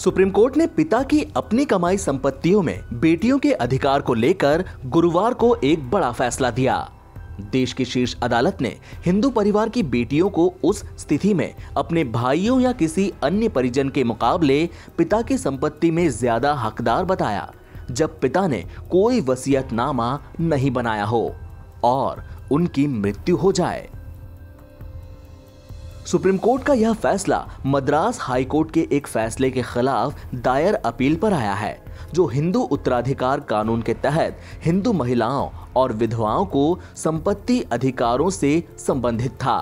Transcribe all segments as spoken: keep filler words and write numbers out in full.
Supreme court ने पिता की अपनी कमाई संपत्तियों में बेटियों के अधिकार को लेकर गुरुवार को एक बड़ा फैसला दिया। देश की शीर्ष अदालत ने हिंदू परिवार की बेटियों को उस स्थिति में अपने भाइयों या किसी अन्य परिजन के मुकाबले पिता की संपत्ति में ज्यादा हकदार बताया जब पिता ने कोई वसीयतनामा नहीं बनाया हो और उनकी मृत्यु हो जाए। सुप्रीम कोर्ट का यह फैसला मद्रास हाई कोर्ट के एक फैसले के खिलाफ दायर अपील पर आया है, जो हिंदू उत्तराधिकार कानून के तहत हिंदू महिलाओं और विधवाओं को संपत्ति अधिकारों से संबंधित था।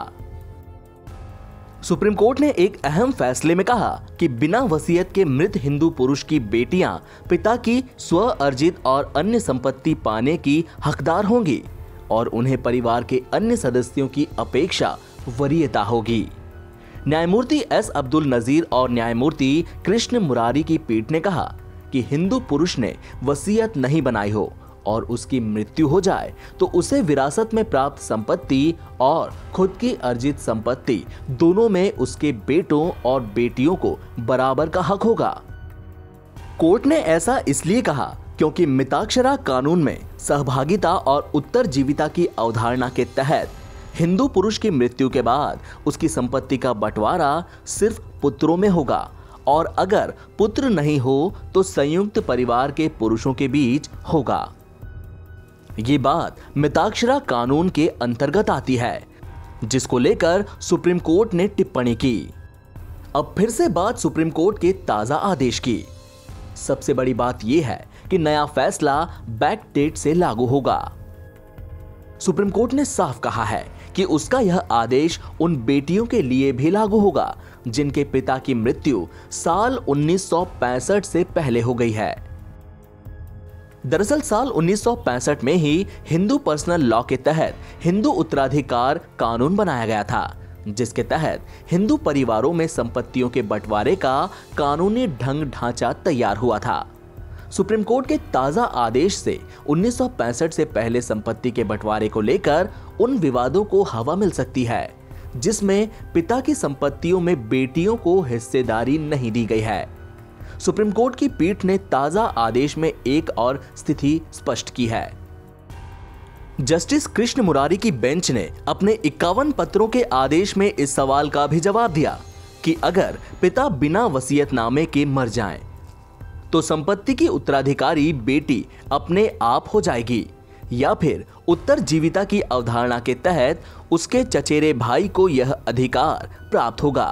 सुप्रीम कोर्ट ने एक अहम फैसले में कहा कि बिना वसीयत के मृत हिंदू पुरुष की बेटियां पिता की स्व अर्जित और अन्य संपत्ति पाने की हकदार होंगी और उन्हें परिवार के अन्य सदस्यों की अपेक्षा वरीयता होगी। न्यायमूर्ति एस अब्दुल नजीर और न्यायमूर्ति कृष्ण मुरारी की पीठ ने कहा कि हिंदू पुरुष ने वसीयत नहीं बनाई हो और उसकी मृत्यु हो जाए तो उसे विरासत में प्राप्त संपत्ति और खुद की अर्जित संपत्ति दोनों में उसके बेटों और बेटियों को बराबर का हक होगा। कोर्ट ने ऐसा इसलिए कहा क्योंकि मिताक्षरा कानून में सहभागिता और उत्तरजीविता की अवधारणा के तहत हिंदू पुरुष की मृत्यु के बाद उसकी संपत्ति का बंटवारा सिर्फ पुत्रों में होगा और अगर पुत्र नहीं हो तो संयुक्त परिवार के पुरुषों के बीच होगा। ये बात मिताक्षरा कानून के अंतर्गत आती है, जिसको लेकर सुप्रीम कोर्ट ने टिप्पणी की। अब फिर से बात सुप्रीम कोर्ट के ताजा आदेश की। सबसे बड़ी बात यह है कि नया फैसला बैक डेट से लागू होगा। सुप्रीम कोर्ट ने साफ कहा है कि उसका यह आदेश उन बेटियों के लिए भी लागू होगा जिनके पिता की मृत्यु साल उन्नीस सौ पैंसठ से पहले हो गई है। दरअसल साल उन्नीस सौ पैंसठ में ही हिंदू पर्सनल लॉ के तहत हिंदू उत्तराधिकार कानून बनाया गया था, जिसके तहत हिंदू परिवारों में संपत्तियों के बंटवारे का कानूनी ढंग ढांचा तैयार हुआ था। सुप्रीम कोर्ट के ताजा आदेश से उन्नीस सौ पैंसठ से पहले संपत्ति के बंटवारे को लेकर उन विवादों को हवा मिल सकती है जिसमें पिता की संपत्तियों में बेटियों को हिस्सेदारी नहीं दी गई है। सुप्रीम कोर्ट की पीठ ने ताजा आदेश में एक और स्थिति स्पष्ट की है। जस्टिस कृष्ण मुरारी की बेंच ने अपने इक्यावन पत्रों के आदेश में इस सवाल का भी जवाब दिया कि अगर पिता बिना वसीयतनामे के मर जाएं, तो संपत्ति की उत्तराधिकारी बेटी अपने आप हो जाएगी या फिर उत्तरजीविता की अवधारणा के तहत उसके चचेरे भाई को यह अधिकार प्राप्त होगा।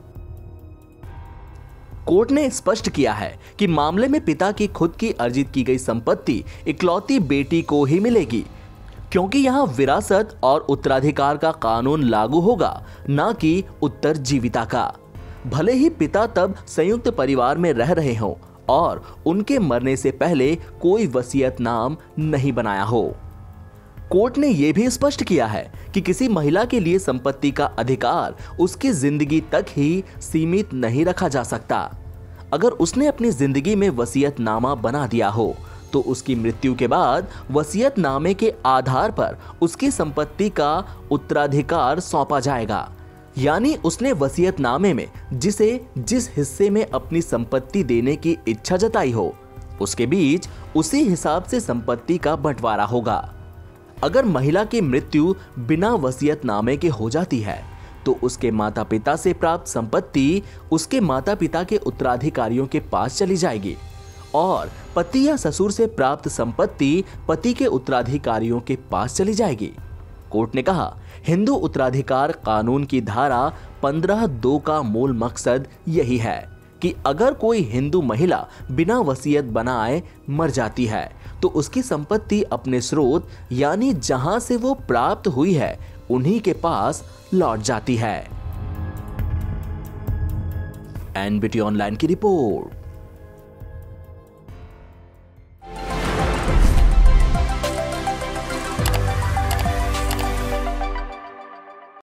कोर्ट ने स्पष्ट किया है कि मामले में पिता की खुद की अर्जित की गई संपत्ति इकलौती बेटी को ही मिलेगी, क्योंकि यहां विरासत और उत्तराधिकार का कानून लागू होगा, न कि उत्तरजीविता का। भले ही पिता तब संयुक्त परिवार में रह रहे हों और उनके मरने से पहले कोई वसीयतनाम नहीं बनाया हो। कोर्ट ने यह भी स्पष्ट किया है कि किसी महिला के लिए संपत्ति का अधिकार उसकी जिंदगी तक ही सीमित नहीं रखा जा सकता। अगर उसने अपनी जिंदगी में वसीयतनामा बना दिया हो तो उसकी मृत्यु के बाद वसीयतनामे के आधार पर उसकी संपत्ति का उत्तराधिकार सौंपा जाएगा। यानी उसने वसीयतनामे में जिसे जिस हिस्से में अपनी संपत्ति देने की इच्छा जताई हो उसके बीच उसी हिसाब से संपत्ति का बंटवारा होगा। अगर महिला की मृत्यु बिना वसीयतनामे के हो जाती है तो उसके माता पिता से प्राप्त संपत्ति उसके माता पिता के उत्तराधिकारियों के पास चली जाएगी और पति या ससुर से प्राप्त संपत्ति पति के उत्तराधिकारियों के पास चली जाएगी। कोर्ट ने कहा, हिंदू उत्तराधिकार कानून की धारा पंद्रह दो का मूल मकसद यही है कि अगर कोई हिंदू महिला बिना वसीयत बनाए मर जाती है तो उसकी संपत्ति अपने स्रोत यानी जहां से वो प्राप्त हुई है उन्हीं के पास लौट जाती है। एनबीटी ऑनलाइन की रिपोर्ट।